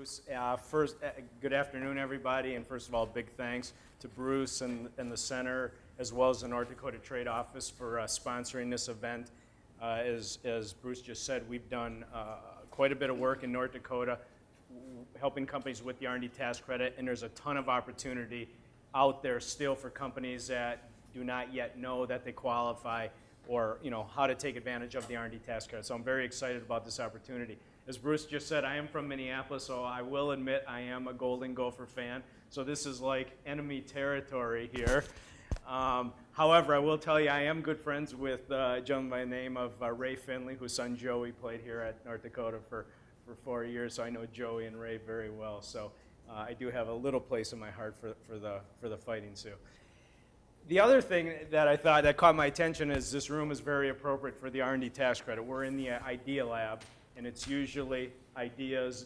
Bruce. Good afternoon, everybody, and first of all, big thanks to Bruce and the Center, as well as the North Dakota Trade Office for sponsoring this event. As Bruce just said, we've done quite a bit of work in North Dakota helping companies with the R&D tax credit, and there's a ton of opportunity out there still for companies that do not yet know that they qualify or how to take advantage of the R&D tax credit. So I'm very excited about this opportunity. As Bruce just said, I am from Minneapolis, so I will admit I am a Golden Gopher fan. So this is like enemy territory here. However, I will tell you I am good friends with a gentleman by the name of Ray Finley, whose son Joey played here at North Dakota for 4 years. So I know Joey and Ray very well. So I do have a little place in my heart for the Fighting Sioux. The other thing that I thought that caught my attention is this room is very appropriate for the R&D tax credit. We're in the Idea Lab, and it's usually ideas,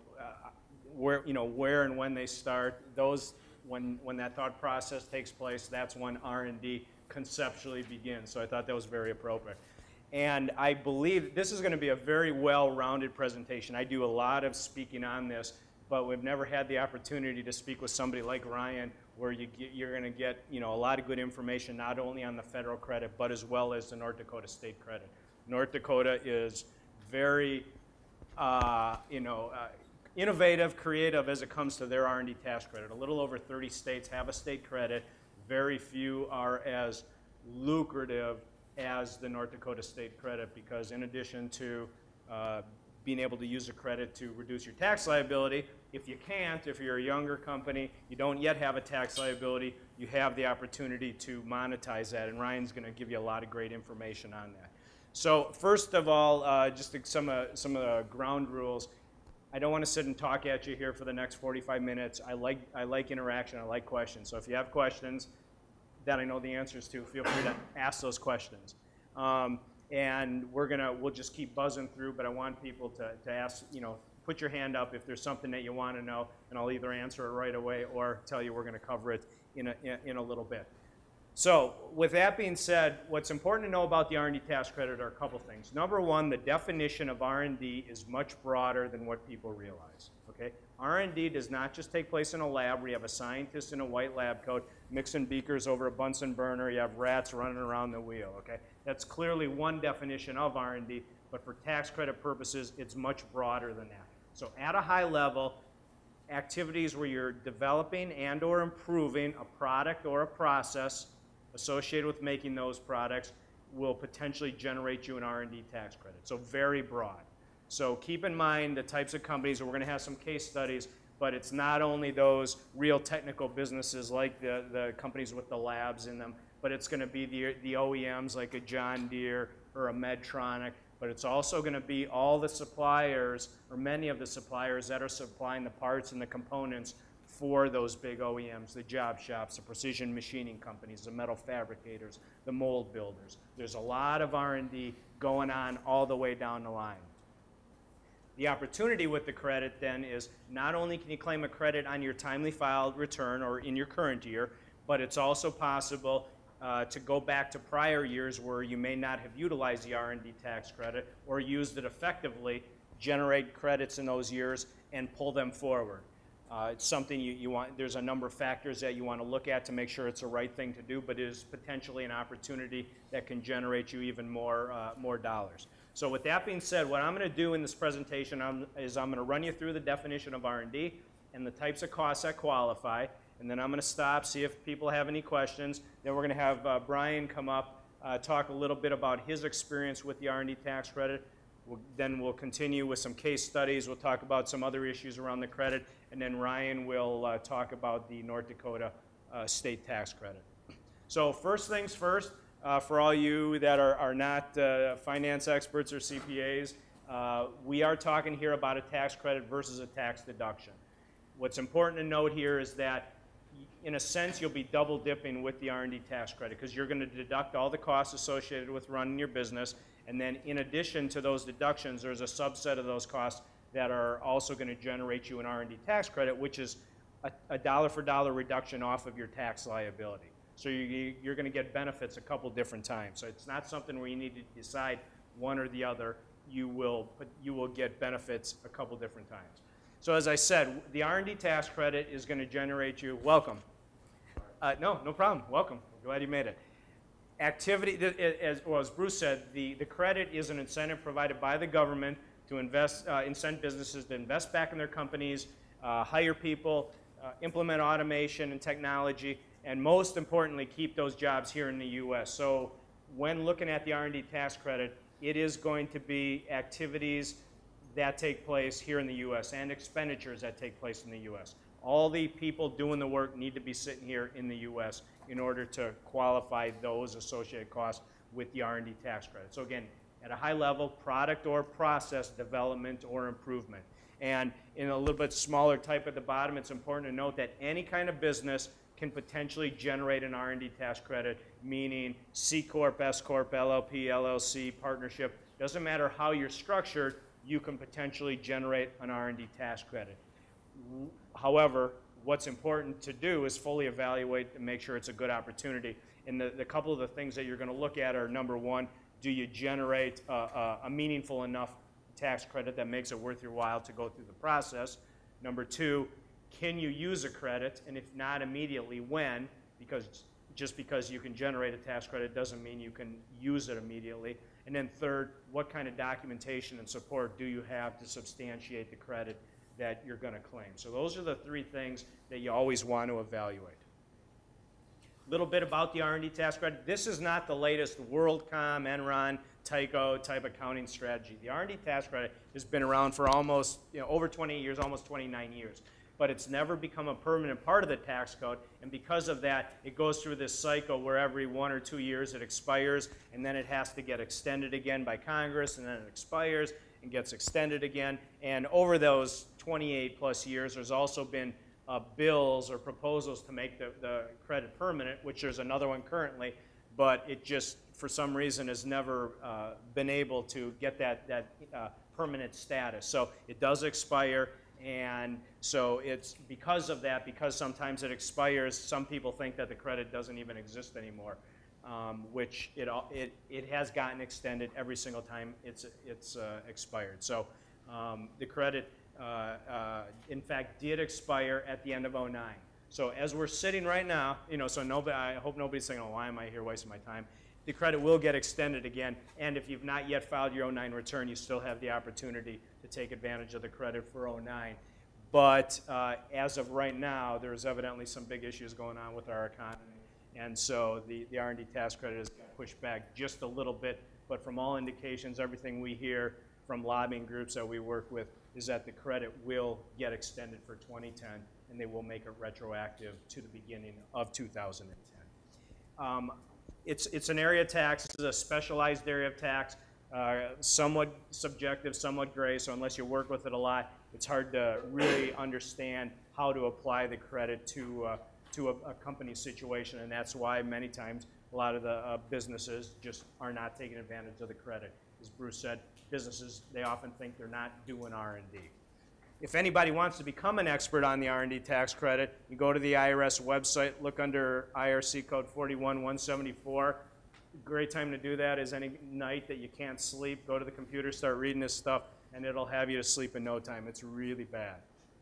where and when they start. Those, when that thought process takes place, that's when R&D conceptually begins. So I thought that was very appropriate. And I believe this is going to be a very well-rounded presentation. I do a lot of speaking on this, but we've never had the opportunity to speak with somebody like Ryan, where you're going to get a lot of good information, not only on the federal credit, but as well as the North Dakota state credit. North Dakota is very innovative, creative as it comes to their R&D tax credit. A little over 30 states have a state credit. Very few are as lucrative as the North Dakota state credit, because in addition to being able to use a credit to reduce your tax liability, if you can't, if you're a younger company, you don't yet have a tax liability, you have the opportunity to monetize that, and Ryan's going to give you a lot of great information on that. So first of all, just some of the ground rules. I don't want to sit and talk at you here for the next 45 minutes. I like interaction. I like questions. So if you have questions that I know the answers to, feel free to ask those questions. And we'll just keep buzzing through, but I want people to ask, put your hand up if there's something that you want to know, and I'll either answer it right away or tell you we're going to cover it in a little bit. So with that being said, what's important to know about the R&D tax credit are a couple things. Number one, the definition of R&D is much broader than what people realize. Okay? R&D does not just take place in a lab where you have a scientist in a white lab coat mixing beakers over a Bunsen burner, you have rats running around the wheel. Okay? That's clearly one definition of R&D, but for tax credit purposes, it's much broader than that. So at a high level, activities where you're developing and or improving a product or a process associated with making those products will potentially generate you an R&D tax credit. So very broad. So keep in mind the types of companies, and we're going to have some case studies, but it's not only those real technical businesses like the companies with the labs in them, but it's going to be the OEMs like a John Deere or a Medtronic, but it's also going to be all the suppliers, or many of the suppliers that are supplying the parts and the components for those big OEMs, the job shops, the precision machining companies, the metal fabricators, the mold builders. There's a lot of R&D going on all the way down the line. The opportunity with the credit then is not only can you claim a credit on your timely filed return or in your current year, but it's also possible to go back to prior years where you may not have utilized the R&D tax credit or used it effectively, generate credits in those years, and pull them forward. It's something you want. There's a number of factors that you want to look at to make sure it's the right thing to do, but it is potentially an opportunity that can generate you even more dollars. So with that being said, what I'm going to do in this presentation is I'm going to run you through the definition of R&D and the types of costs that qualify, and then I'm going to stop, see if people have any questions. Then we're going to have Brian come up, talk a little bit about his experience with the R&D tax credit. Then we'll continue with some case studies. We'll talk about some other issues around the credit, and then Ryan will talk about the North Dakota state tax credit. So first things first, for all you that are not finance experts or CPAs, we are talking here about a tax credit versus a tax deduction. What's important to note here is that in a sense you'll be double dipping with the R&D tax credit, because you're going to deduct all the costs associated with running your business, and then in addition to those deductions, there's a subset of those costs that are also going to generate you an R&D tax credit, which is a dollar-for-dollar reduction off of your tax liability. So you're going to get benefits a couple different times. So it's not something where you need to decide one or the other. You will get benefits a couple different times. So as I said, the R&D tax credit is going to generate you, welcome. No problem, welcome. Glad you made it. Activity, as Bruce said, the credit is an incentive provided by the government to invest, incent businesses to invest back in their companies, hire people, implement automation and technology, and most importantly, keep those jobs here in the U.S. So when looking at the R&D tax credit, it is going to be activities that take place here in the U.S. and expenditures that take place in the U.S. All the people doing the work need to be sitting here in the U.S. in order to qualify those associated costs with the R&D tax credit. So again, at a high level, product or process development or improvement. And in a little bit smaller type at the bottom, it's important to note that any kind of business can potentially generate an R&D tax credit, meaning C Corp, S Corp, LLP, LLC, partnership. Doesn't matter how you're structured, you can potentially generate an R&D tax credit. However, what's important to do is fully evaluate and make sure it's a good opportunity. And the couple of the things that you're going to look at are, number one, do you generate a meaningful enough tax credit that makes it worth your while to go through the process? Number two, can you use a credit? And if not immediately, when? Because just because you can generate a tax credit doesn't mean you can use it immediately. And then third, what kind of documentation and support do you have to substantiate the credit that you're going to claim? So those are the three things that you always want to evaluate. A little bit about the R&D tax credit. This is not the latest WorldCom, Enron, Tyco type accounting strategy. The R&D tax credit has been around for almost, over 20 years, almost 29 years. But it's never become a permanent part of the tax code, and because of that, it goes through this cycle where every 1 or 2 years it expires, and then it has to get extended again by Congress, and then it expires and gets extended again. And over those 28 plus years, there's also been bills or proposals to make the credit permanent, which there's another one currently, but it just, for some reason, has never been able to get that permanent status. So it does expire. And so it's because of that, because sometimes it expires, some people think that the credit doesn't even exist anymore, which it has gotten extended every single time it's expired. So the credit, in fact, did expire at the end of '09. So as we're sitting right now, so I hope nobody's saying, oh, why am I here wasting my time? The credit will get extended again, and if you've not yet filed your '09 return, you still have the opportunity to take advantage of the credit for '09. But as of right now, there's evidently some big issues going on with our economy, and so the R&D tax credit has got pushed back just a little bit, but from all indications, everything we hear from lobbying groups that we work with is that the credit will get extended for 2010, and they will make it retroactive to the beginning of 2010. It's an area of tax. This is a specialized area of tax, somewhat subjective, somewhat gray, so unless you work with it a lot, it's hard to really understand how to apply the credit to a company's situation, and that's why many times a lot of the businesses just are not taking advantage of the credit. As Bruce said, businesses, they often think they're not doing R&D. If anybody wants to become an expert on the R&D tax credit, you go to the IRS website, look under IRC code 41174. Great time to do that is any night that you can't sleep, go to the computer, start reading this stuff, and it'll have you to sleep in no time. It's really bad.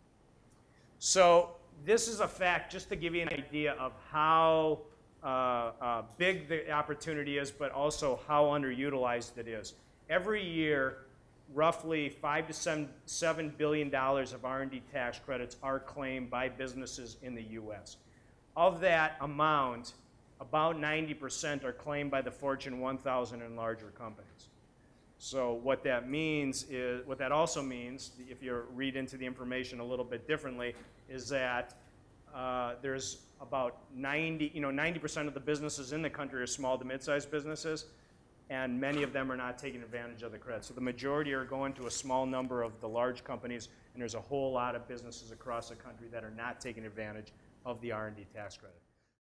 So this is a fact just to give you an idea of how big the opportunity is, but also how underutilized it is. Every year, roughly $5 to $7 billion of R&D tax credits are claimed by businesses in the U.S. Of that amount, about 90% are claimed by the Fortune 1000 and larger companies. So what that means is, what that also means, if you read into the information a little bit differently, is that there's about 90% of the businesses in the country are small to mid-sized businesses, and many of them are not taking advantage of the credit. So the majority are going to a small number of the large companies, and there's a whole lot of businesses across the country that are not taking advantage of the R&D tax credit.